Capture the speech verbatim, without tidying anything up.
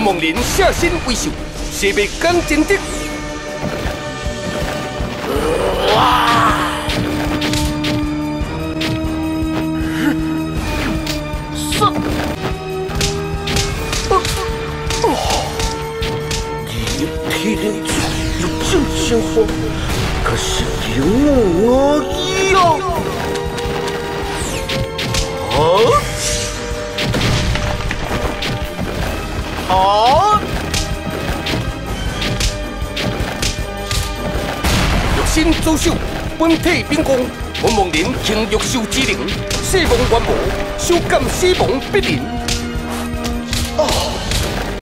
望您下身为秀，势必干真的。哇！是。你体力有正鲜活，可是有我一样。啊！ 好，玉身左手，本体秉公，我望您凭玉手之灵，死亡冤无，手感死亡必灵。